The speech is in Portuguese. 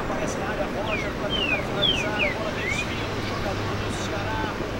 aparece na área, Roger para tentar finalizar, a bola desvia o jogador do Ceará.